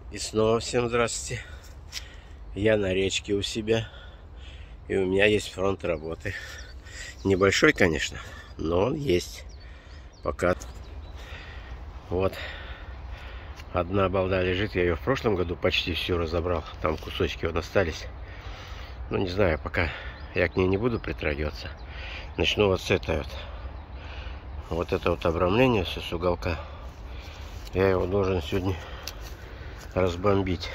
И снова всем здравствуйте. Я на речке у себя. И у меня есть фронт работы. Небольшой, конечно, но он есть. Пока. Вот. Одна балда лежит. Я ее в прошлом году почти всю разобрал. Там кусочки вот остались. Ну, не знаю, пока я к ней не буду притрагиваться. Начну вот с этой вот. Вот это вот обрамление все с уголка. Я его должен сегодня разбомбить.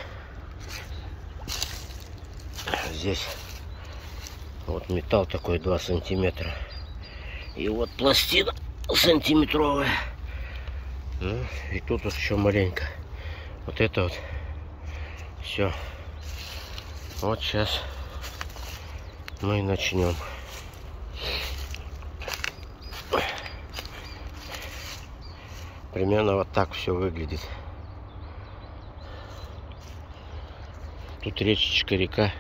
Здесь вот металл такой 2 сантиметра. И вот пластина сантиметровая. Ну, и тут вот еще маленько. Вот это вот. Все. Вот сейчас мы и начнем. Примерно вот так все выглядит. Тут речечка, река.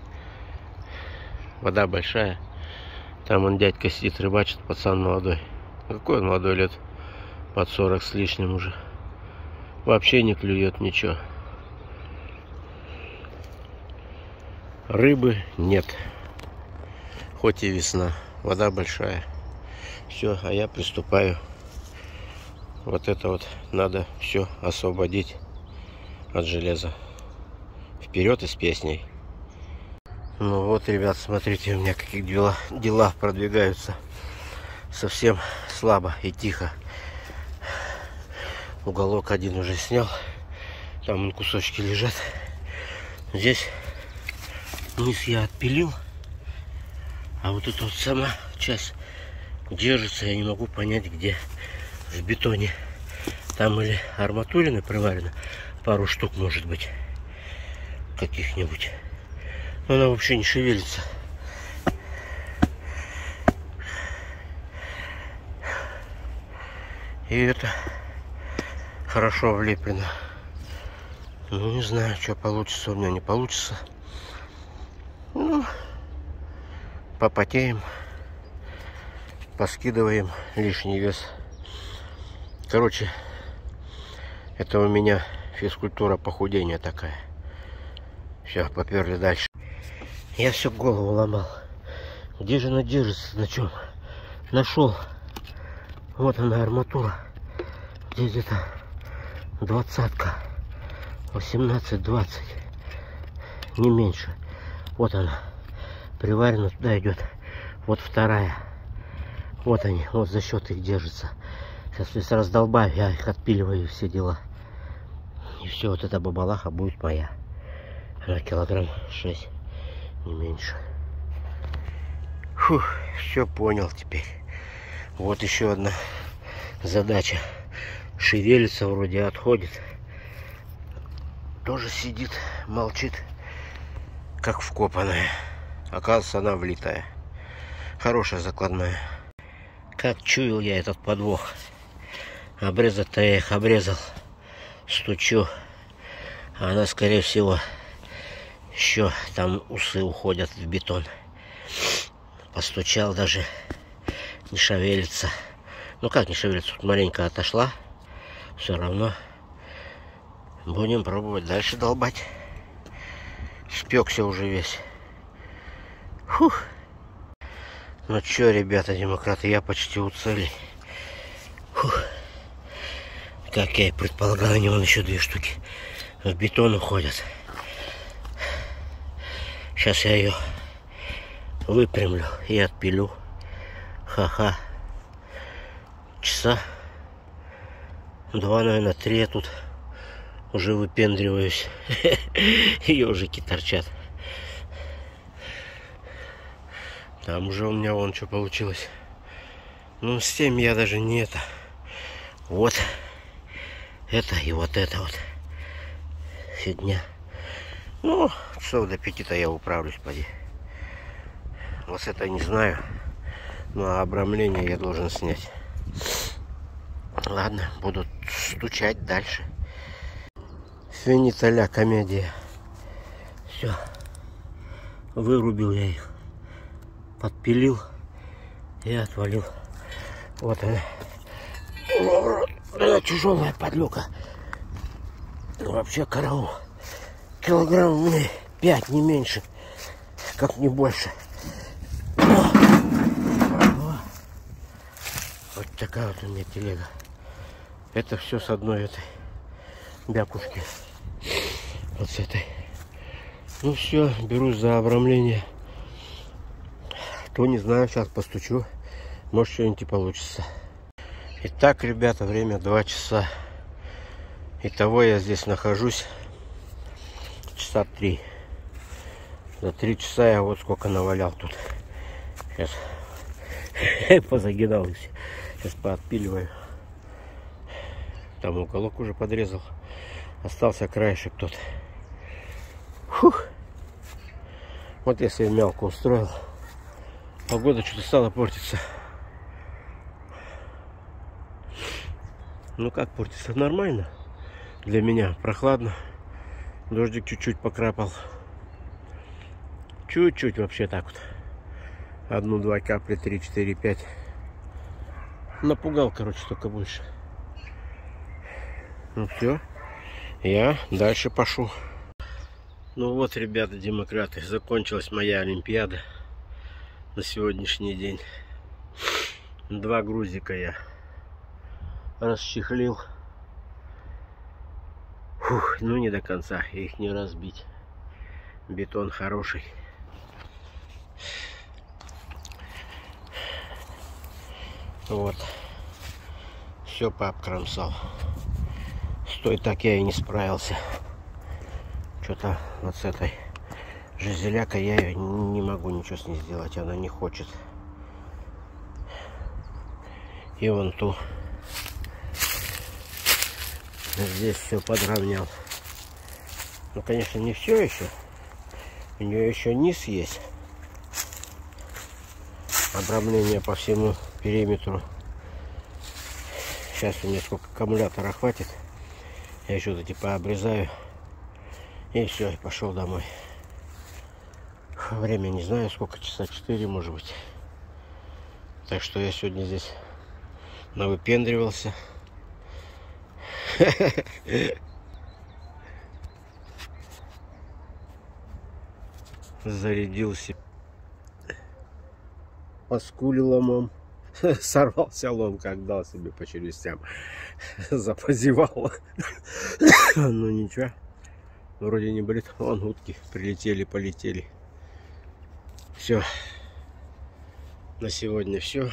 Вода большая. Там он дядька сидит, рыбачит, пацан молодой. Какой он молодой, лет под 40 с лишним уже. Вообще не клюет ничего. Рыбы нет. Хоть и весна. Вода большая. Все, а я приступаю. Вот это вот надо все освободить от железа. Вперед и с песней. Ну вот, ребят, смотрите, у меня какие дела продвигаются. Совсем слабо и тихо. Уголок один уже снял. Там кусочки лежат. Здесь низ я отпилил. А вот эта вот сама часть держится. Я не могу понять, где. В бетоне. Там или арматурины приварено. Пару штук, может быть. Каких-нибудь. Но она вообще не шевелится. И это хорошо влеплено. Ну, не знаю, что получится у меня, не получится. Ну, попотеем. Поскидываем лишний вес. Короче, это у меня физкультура похудения такая. Все, поперли дальше. Я все голову ломал. Где же она держится, на чем? Нашел. Вот она, арматура. Здесь где-то 20-ка. 18-20. Не меньше. Вот она. Приварена, туда идет. Вот вторая. Вот они. Вот за счет их держится. Сейчас если раздолбаю, я их отпиливаю, все дела. И все, вот эта бабалаха будет моя. Она килограмм 6, не меньше. Фух, все понял теперь. Вот еще одна задача. Шевелится вроде, отходит. Тоже сидит, молчит, как вкопанная. Оказывается, она влитая. Хорошая закладная. Как чуял я этот подвох. Обрезать-то я их обрезал. Стучу. А она, скорее всего, еще там усы уходят в бетон. Постучал, даже не шевелится. Ну как не шевелится? Тут маленько отошла. Все равно. Будем пробовать дальше долбать. Спекся уже весь. Фух. Ну что, ребята, демократы, я почти у цели. Фух. Как я и предполагал, они вон еще 2 штуки в бетон уходят. Сейчас я ее выпрямлю и отпилю. Ха-ха. Часа 2, наверное, 3 я тут уже выпендриваюсь. Ежики торчат. Там уже у меня вон что получилось. Ну, с тем я даже не это. Вот. Это и вот это вот. Фигня. Ну, часов до 5-то я управлюсь, поди. Вот это не знаю. Ну, а обрамление я должен снять. Ладно, буду стучать дальше. Финита ля комедия. Все. Вырубил я их. Подпилил и отвалил. Вот она. Она тяжелая подлюка. вообще караул. Килограмм мне 5, не меньше. Как не больше. Вот такая вот у меня телега. Это все с одной этой бякушки. Вот с этой. Ну все, берусь за обрамление. То не знаю, сейчас постучу. Может, что-нибудь и получится. Итак, ребята, время 2 часа. Итого я здесь нахожусь часа 3. За 3 часа я вот сколько навалял тут. Сейчас позагинал все. Сейчас поотпиливаю. Там уголок уже подрезал. Остался краешек тут. Фух. Вот я себе мелко устроил. Погода что-то стала портиться. Ну как портится? Нормально. Для меня прохладно. Дождик чуть-чуть покрапал. Чуть-чуть вообще так вот. 1-2 капли, 3, 4, 5. Напугал, короче, только больше. Ну все. Я дальше пошел. Ну вот, ребята, демократы, закончилась моя Олимпиада на сегодняшний день. 2 грузика я расчехлил. Фух, ну не до конца, их не разбить. Бетон хороший. Вот. Все пообкромсал. С той так я и не справился. Что-то вот с этой жизелякой я ее не могу ничего с ней сделать. Она не хочет. И вон ту. Здесь все подровнял. Ну, конечно, не все еще. У нее еще низ есть. Обрамление по всему периметру. Сейчас у меня сколько аккумулятора хватит. Я еще вот эти пообрезаю. И все, пошел домой. Время не знаю сколько, часа 4 может быть. Так что я сегодня здесь навыпендривался. Зарядился. Поскулил ломом. Сорвался лом, как дал себе по челюстям. Запозевал. Ну ничего. Вроде не болит. Вон утки прилетели, полетели. Все. На сегодня все.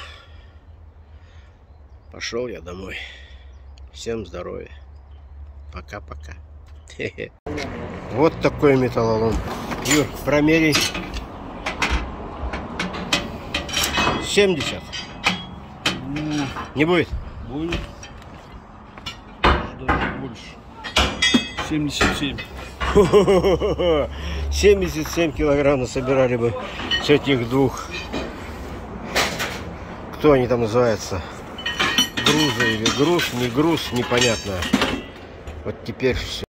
Пошел я домой. Всем здоровья. Пока-пока. Вот такой металлолом. Юр, промеряй. 70. Не будет? Будет. Даже больше. 77. 77 килограмм насобирали бы с этих двух. Кто они там называются? Грузы или груз, не груз, непонятно. Вот теперь все.